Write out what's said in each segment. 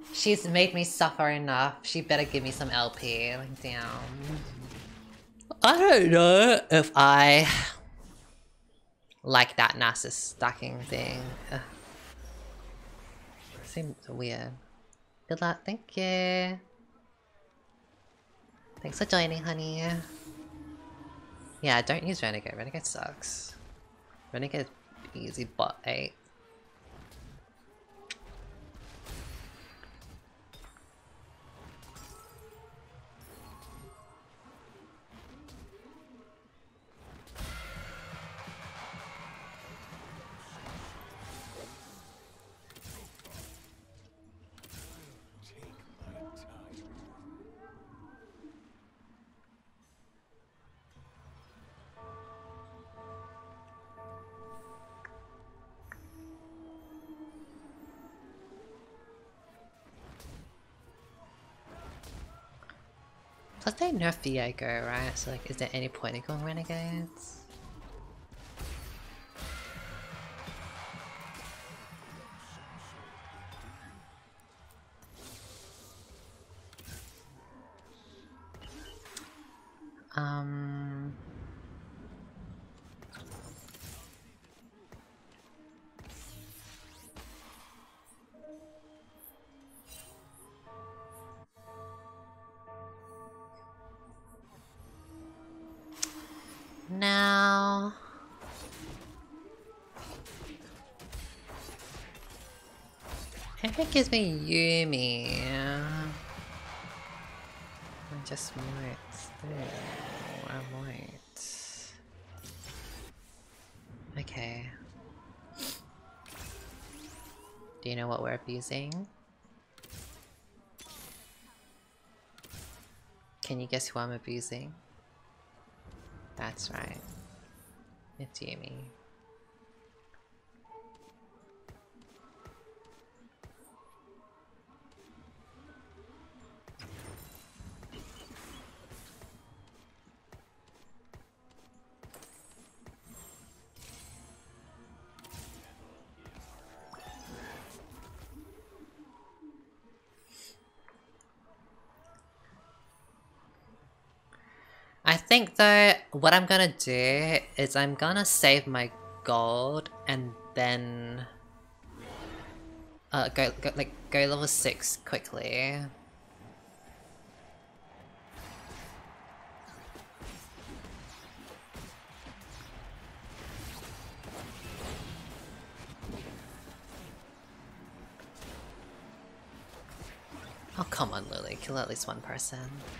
She's made me suffer enough. She better give me some LP. Like, damn. I don't know if I like that Nasus stacking thing. Ugh. Seems weird. Good luck, thank you. Thanks for joining, honey. Yeah, don't use Renegade. Renegade sucks. Renegade easy bot 8. Plus they nerf Viego, right? So like, is there any point in going Renegades? Um... Now... If it gives me Yumi... I just might still... I might... Okay. Do you know what we're abusing? Can you guess who I'm abusing? That's right. It's Yumi. I think though, what I'm gonna do is I'm gonna save my gold and then go level 6 quickly. Oh come on Lily, kill at least one person.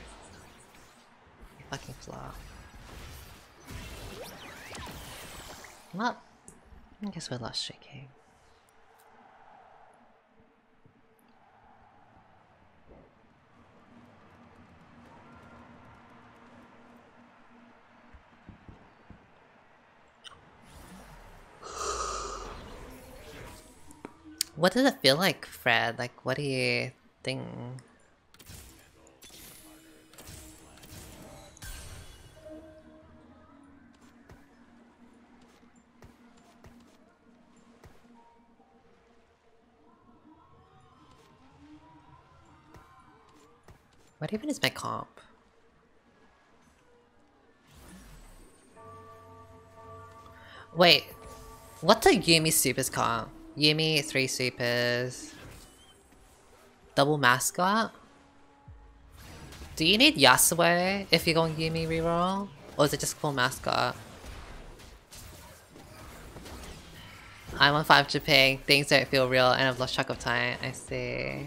You fucking flop. Well, I guess we're lost streaking. What does it feel like, Fred? Like, what do you think? What even is my comp? Wait, what's a Yumi Supers comp? Yumi, 3 supers. Double mascot? Do you need Yasuo if you're going Yumi reroll? Or is it just full mascot? I'm on 5 Japan, things don't feel real and I've lost track of time. I see.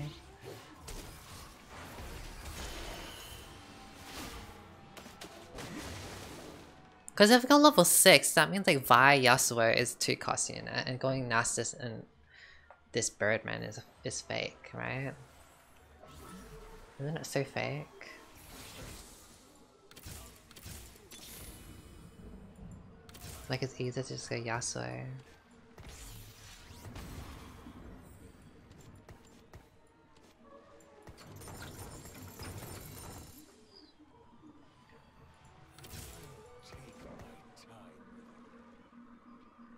Because if I go level 6, that means like Vi Yasuo is 2 cost unit and going Nasus and this Birdman is fake, right? Isn't it so fake? Like it's easier to just go Yasuo.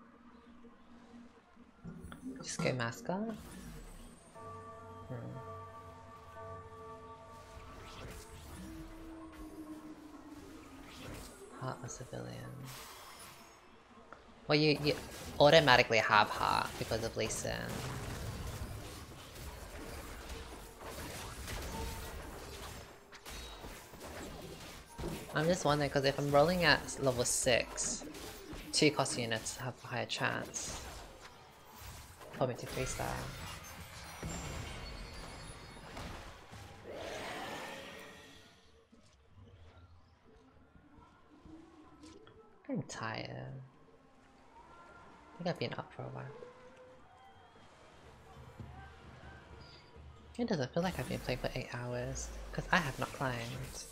Just go mascot? Hmm. Heart or civilian? Well, you automatically have heart because of Lee Sin. I'm just wondering because if I'm rolling at level 6, 2 cost units have a higher chance. Probably to 3-star. I'm tired. I think I've been up for a while. It doesn't feel like I've been playing for 8 hours, because I have not climbed.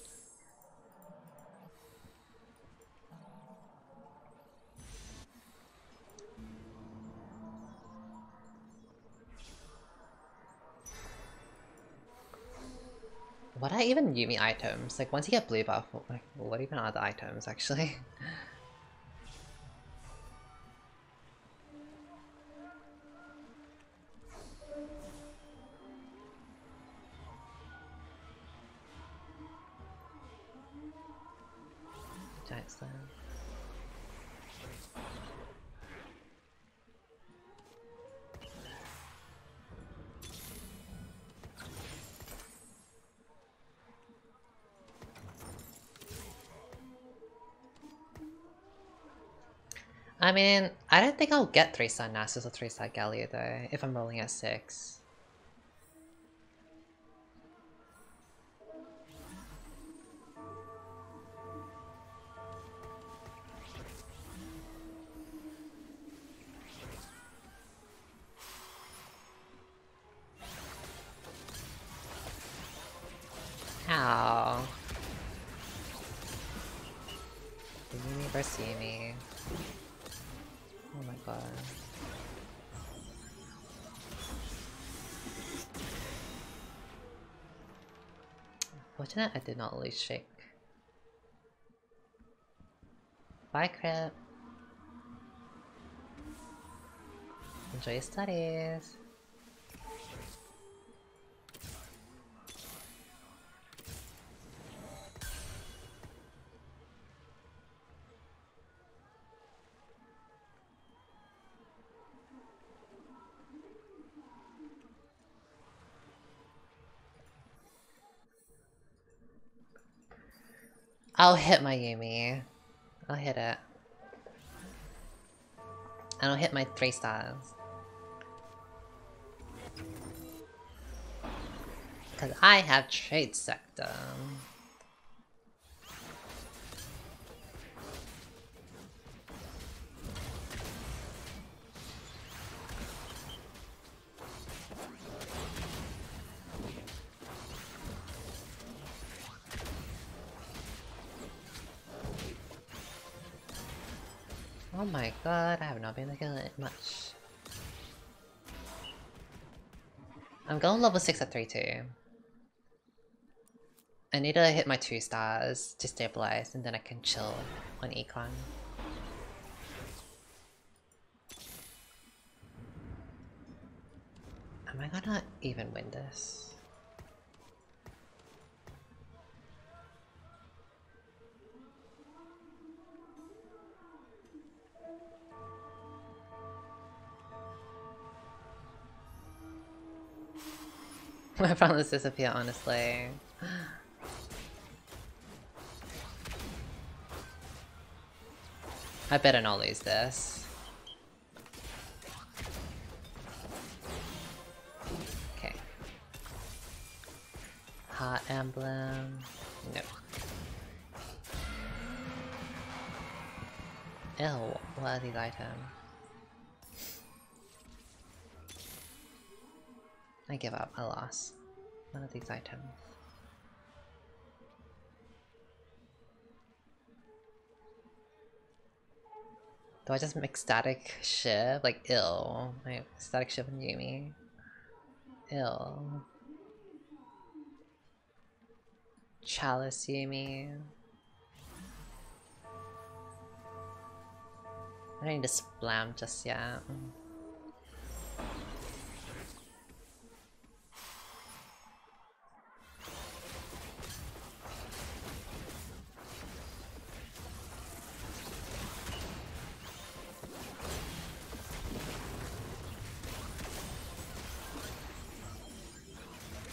What are even Yuumi items? Like, once you get blue buff, like, what even are the items, actually? Giant Slam. I mean, I don't think I'll get 3-star Nasus or 3-star Gallia though, if I'm rolling at 6. How? Yuumi versus Yuumi. Oh my god. Fortunate I did not lose Shake. Bye, Crip. Enjoy your studies. I'll hit my Yuumi. I'll hit it. And I'll hit my 3 stars. Because I have Trade Sector. Oh my god, I have not been looking at it much. I'm going level 6 at 3 too. I need to hit my 2 stars to stabilize and then I can chill on Econ. Am I gonna even win this? I found this disappear, honestly. I better not lose this. Okay. Heart Emblem. No. Ew, what are these items? I give up, I lost. What are these items? Do I just make Static Shiv? Like, ill. Like, Static Shiv and Yuumi. Ill. Chalice Yuumi. I don't need to splam just yet.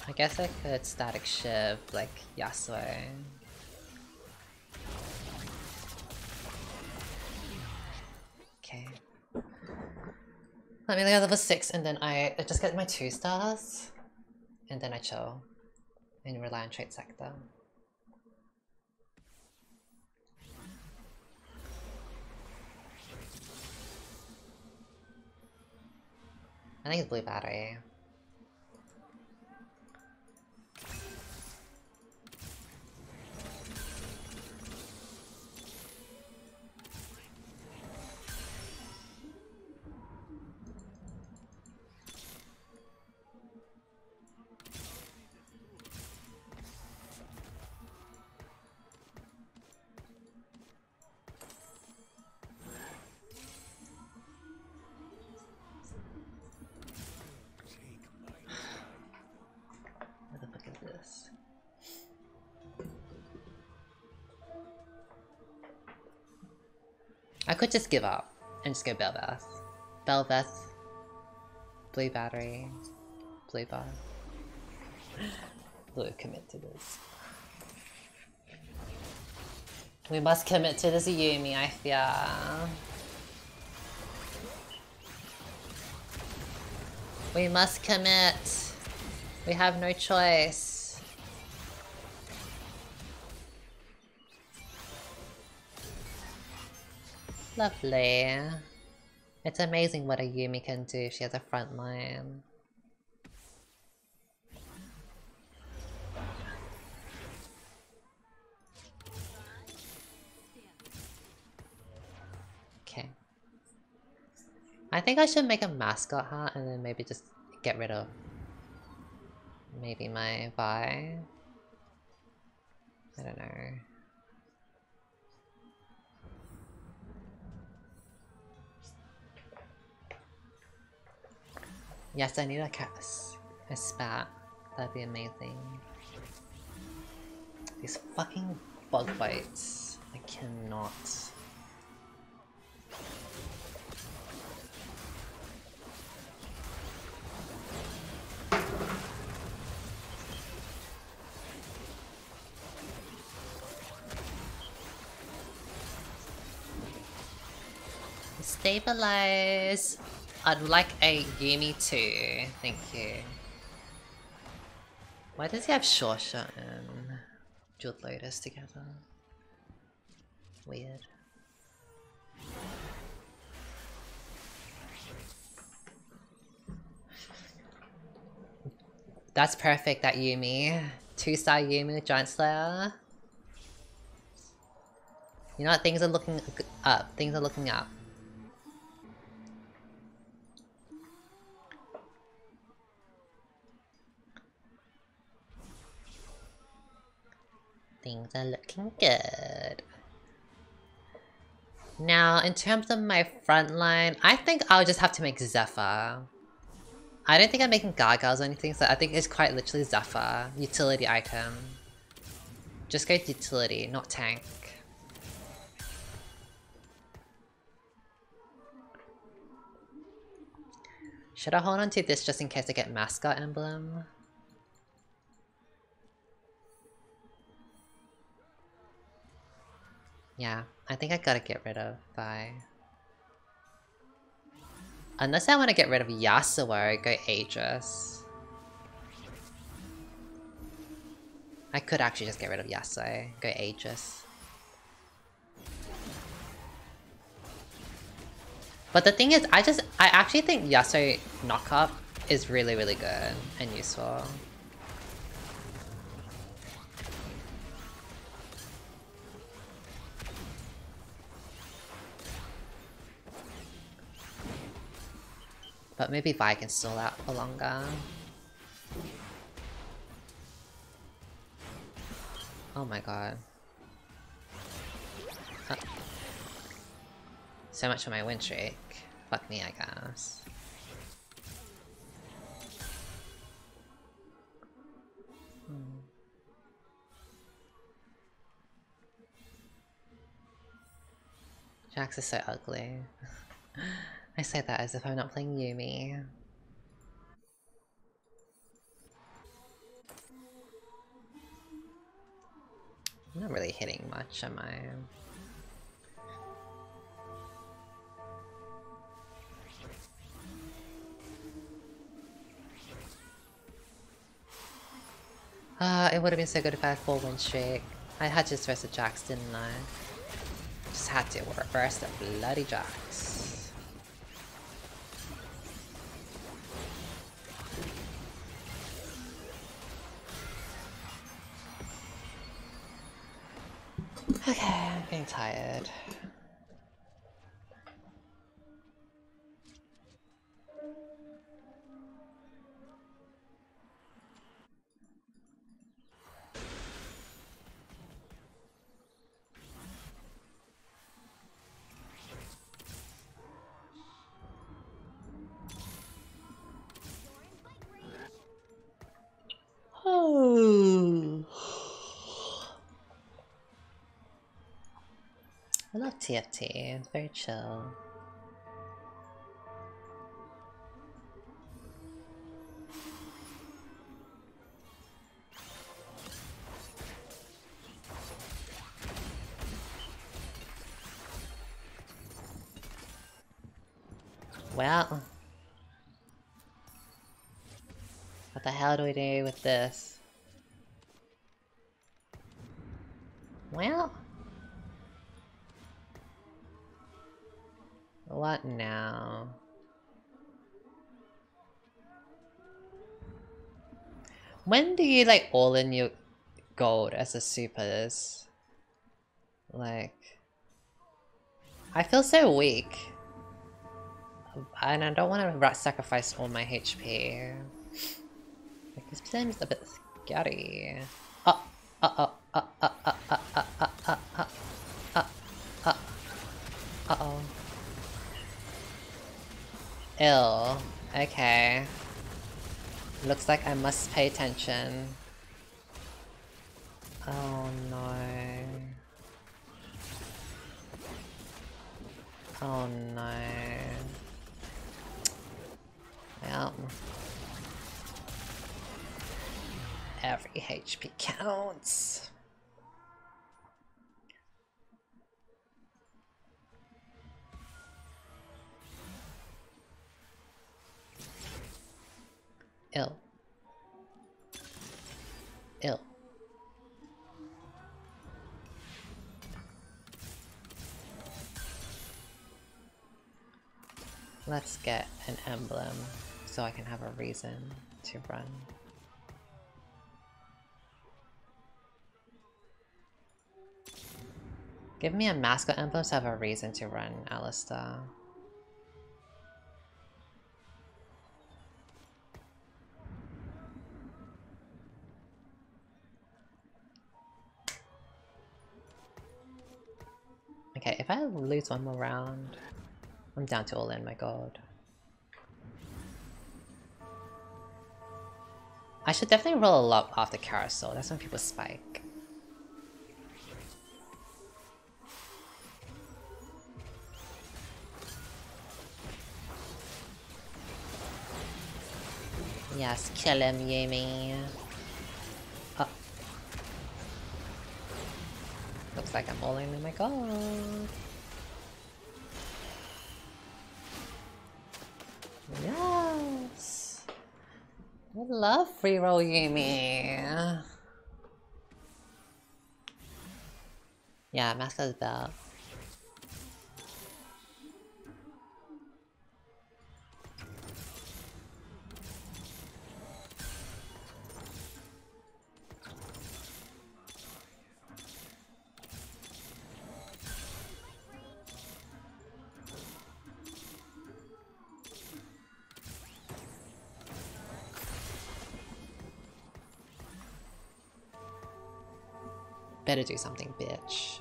I guess I could static shift like Yasuo. Okay. Let me go level 6 and then I just get my 2 stars. And then I chill. And rely on trade sector. I think it's blue battery. What the fuck is this? I could just give up and just go Bel'Veth. Bel'Veth, blue battery, blue bar. Blue, commit to this. We must commit to this Yuumi, I fear. We must commit. We have no choice. Lovely. It's amazing what a Yuumi can do if she has a front line. Okay. I think I should make a mascot hat and then maybe just get rid of maybe my Vi. I don't know. Yes, I need a spat. That'd be amazing. These fucking bug bites. I cannot. Stabilize! I'd like a Yuumi too, thank you. Why does he have Shosha and Jeweled Lotus together? Weird. That's perfect, that Yuumi. 2-star Yuumi with Giant Slayer. You know what, things are looking up. Things are looking up. Things are looking good. Now, in terms of my front line, I think I'll just have to make Zephyr. I don't think I'm making Gargoyles or anything, so I think it's quite literally Zephyr. Utility item. Just go to utility, not tank. Should I hold on to this just in case I get mascot emblem? Yeah, I think I gotta get rid of Vi. Unless I want to get rid of Yasuo, go Aegis. I could actually just get rid of Yasuo, go Aegis. But the thing is, I actually think Yasuo knockup is really, really good and useful. But maybe Vi can stall out for longer. Oh my god. So much for my win streak. Fuck me, I guess. Jax is so ugly. I say that as if I'm not playing Yuumi. I'm not really hitting much, am I? It would have been so good if I had full win streak. I had to versus Jax, didn't I? Just had to reverse the bloody Jax. Okay, I'm getting tired. Oh. I love TFT, it's very chill. Well, what the hell do we do with this? Well, what now? When do you like all in your gold as a supers? Like, I feel so weak. And I don't want to sacrifice all my HP. Like, this seems a bit scary. Uh-oh. Ill. Okay. Looks like I must pay attention. Oh no. Oh no. Well. Every HP counts. Ill. Ill. Let's get an emblem so I can have a reason to run. Give me a mascot emblem so I have a reason to run, Alistar. Okay, if I lose one more round, I'm down to all in, my god. I should definitely roll a lot off the carousel, that's when people spike. Yes, kill him, Yuumi. Oh. Looks like I'm all in, oh my god. Yes! I love free roll Yuumi. Yeah, Mascot's belt. Better do something, bitch.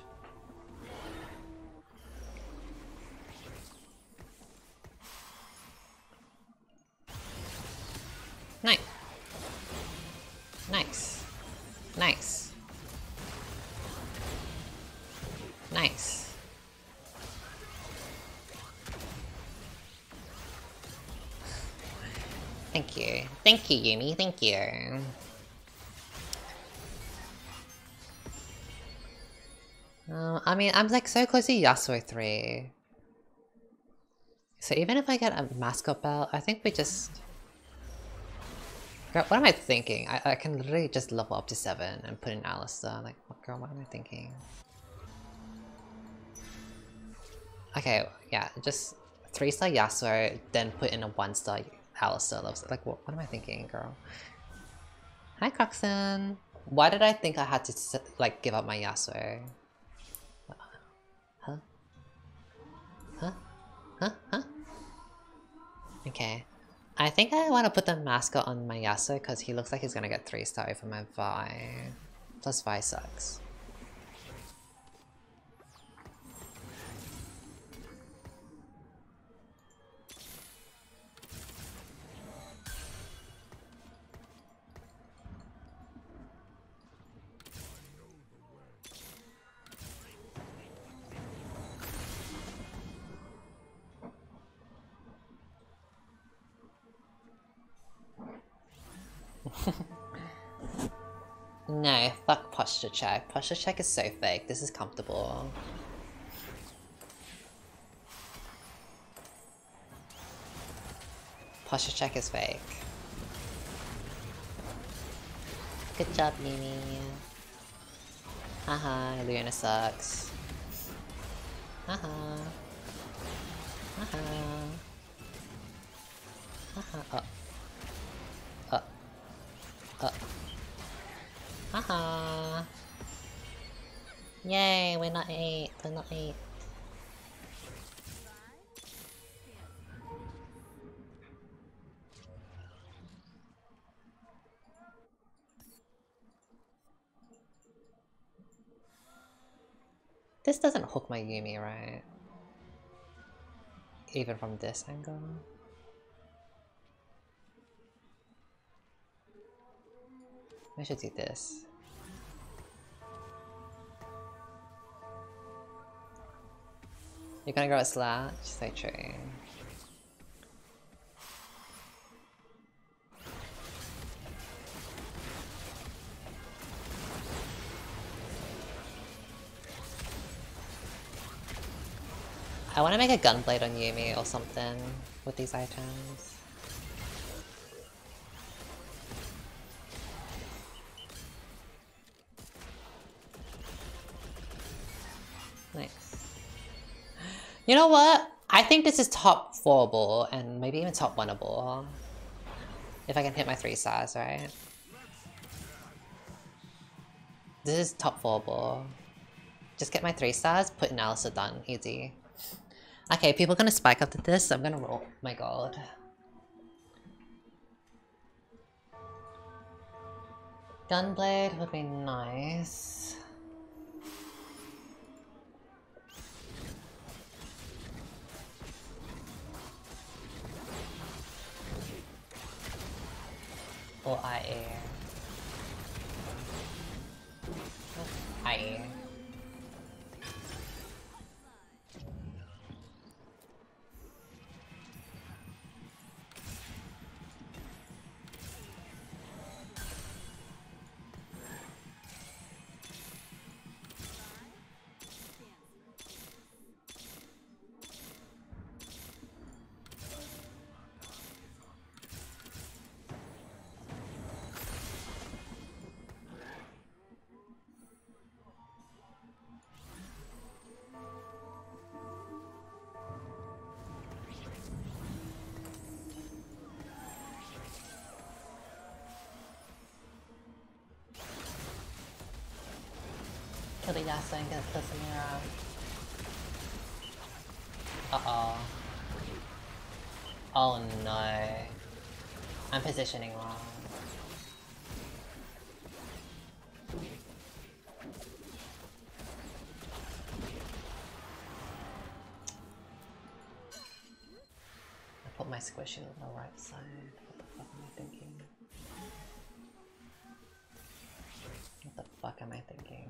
Nice. Nice. Nice. Nice. Thank you. Thank you, Yuumi. Thank you. I mean, I'm like so close to Yasuo 3. So even if I get a mascot belt, I think we just... Girl, what am I thinking? I can literally just level up to 7 and put in Alistar. Like, girl, what am I thinking? Okay, yeah, just 3-star Yasuo, then put in a 1-star Alistar. Like, what am I thinking, girl? Hi, Coxon! Why did I think I had to, like, give up my Yasuo? Huh? Huh? Huh? Huh? Okay. I think I want to put the mascot on my Yasuo because he looks like he's gonna get 3-star over my Vi. Plus Vi sucks. No, fuck posture check. Posture check is so fake. This is comfortable. Posture check is fake. Good job, Mimi. Haha, Luna sucks. Haha. Haha. Haha. Haha. Yay, we're not 8. We're not 8. This doesn't hook my Yuumi, right? Even from this angle. I should do this. You're gonna grow a slash? So true. I wanna make a gunblade on Yuumi or something with these items. Nice. You know what? I think this is top 4-able and maybe even top 1-able. If I can hit my 3 stars, right? This is top 4-able. Just get my 3 stars, put in Alistar, done. Easy. Okay, people are gonna spike after this, so I'm gonna roll my gold. Gunblade would be nice. Or IA. IA. Kill the Yasuo and get the Samira. Uh-oh. Oh no. I'm positioning wrong. I put my squishy on the right side. What the fuck am I thinking? What the fuck am I thinking?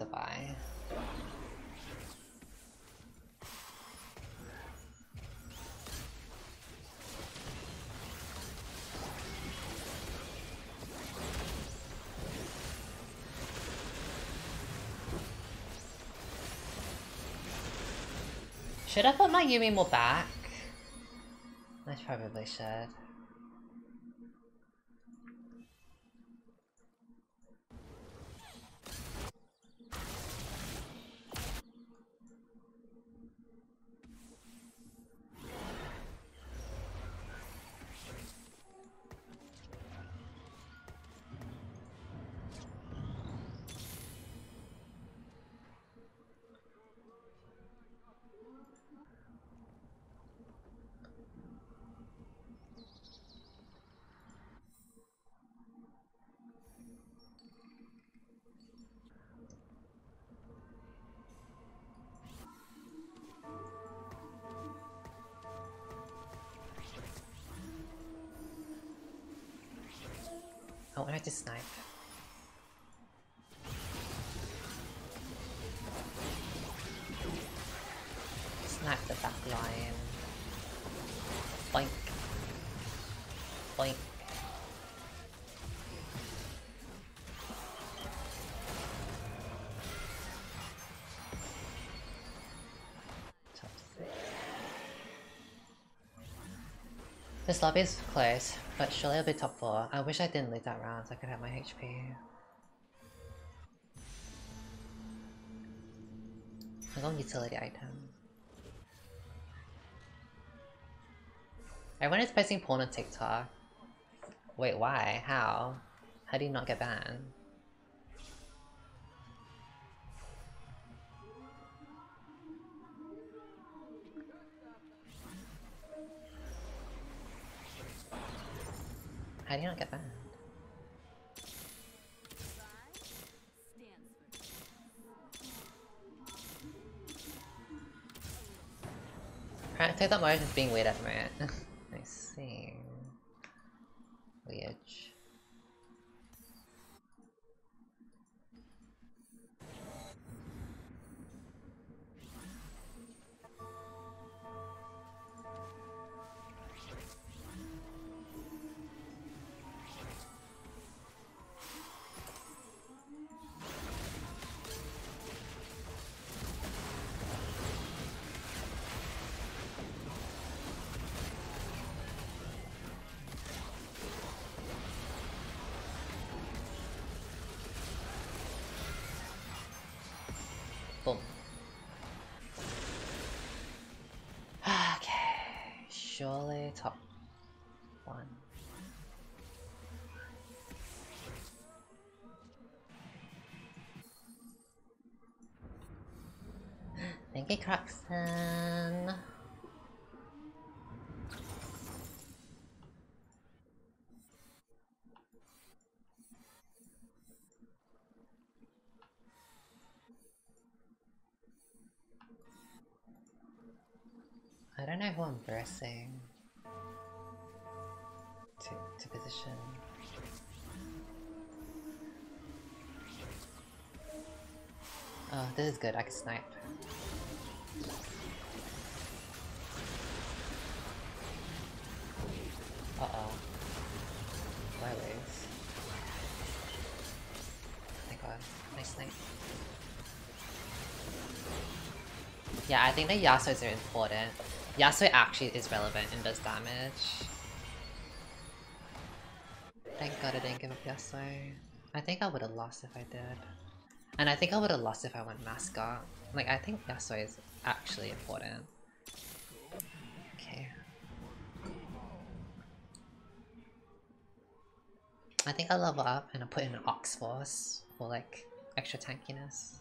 the buy. Should I put my Yuumi more back? I probably should. I wanted to snipe. Snipe the back line. Boink. Boink. Top 6. This lobby is close, but surely it'll be top 4. I wish I didn't lead that round so I could have my HP. I'm going utility item. Everyone is posting porn on TikTok. Wait, why? How? How do you not get banned? How do you not get banned? Apparently TikTok motion is being weird at the moment. I see. Weird. Boom. Okay, surely top 1. Thank you, Croxton. I don't know who I'm pressing to position. Oh, this is good. I can snipe. Uh-oh. Do I lose? Oh my god. Nice snipe. Yeah, I think the Yasuo's are important. Yasuo actually is relevant and does damage. Thank god I didn't give up Yasuo. I think I would have lost if I did. And I think I would have lost if I went Mascot. Like, I think Yasuo is actually important. Okay. I think I'll level up and I'll put in an Ox Force for like extra tankiness.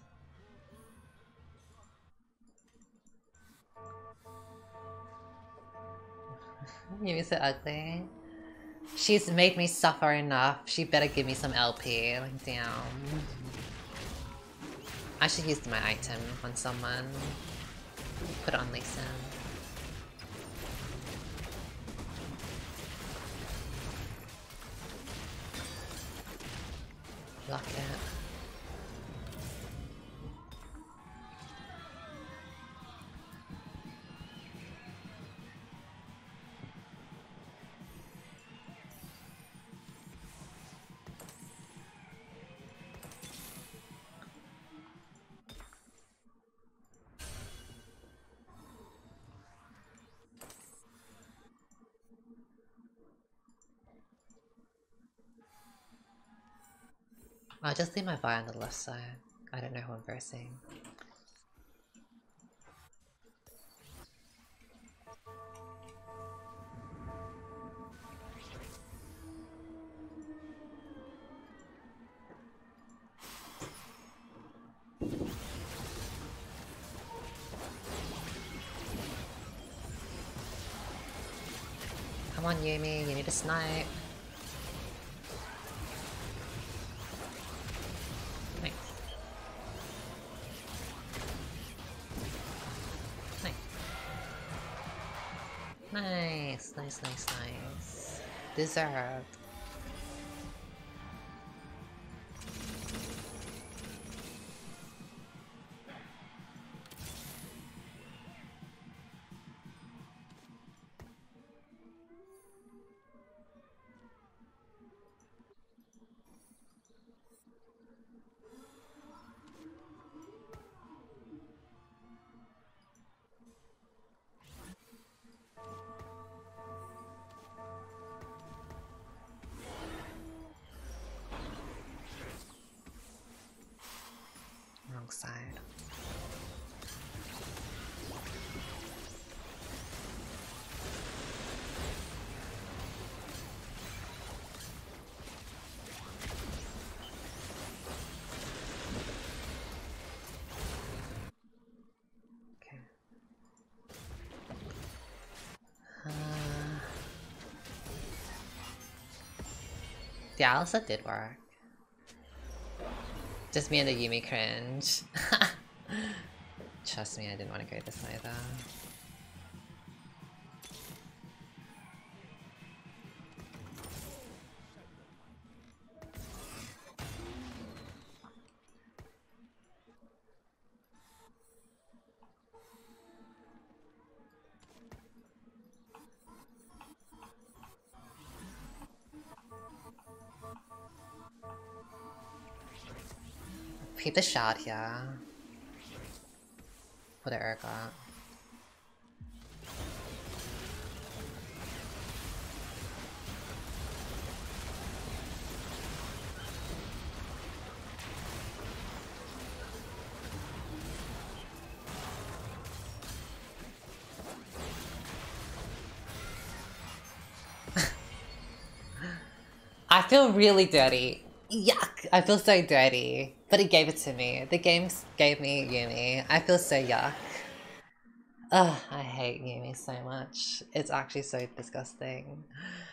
Yumi's so ugly. She's made me suffer enough. She better give me some LP. Like, damn. I should use my item on someone. Put it on Lee Sin. Lock it. I'll just leave my Vi on the left side. I don't know who I'm versing. Come on, Yuumi, you need a snipe. Nice. Nice. Nice. Deserved. Wrong side. Okay. The Alisa did work. Just me and the Yuumi cringe. Trust me, I didn't want to go this way though. Peep the shot here. For the Urgot. I feel really dirty. Yuck! I feel so dirty. But it gave it to me. The game gave me Yuumi. I feel so yuck. Ugh, I hate Yuumi so much. It's actually so disgusting.